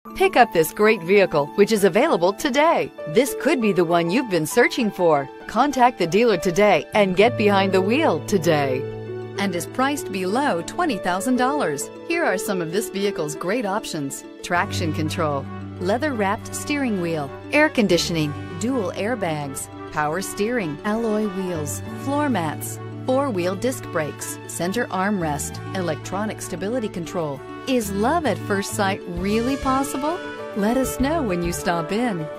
Pick up this great vehicle, which is available today. This could be the one you've been searching for. Contact the dealer today and get behind the wheel today. And is priced below $20,000. Here are some of this vehicle's great options: traction control, leather-wrapped steering wheel, air conditioning, dual airbags, power steering, alloy wheels, floor mats, four-wheel disc brakes, center armrest, electronic stability control. Is love at first sight really possible? Let us know when you stop in.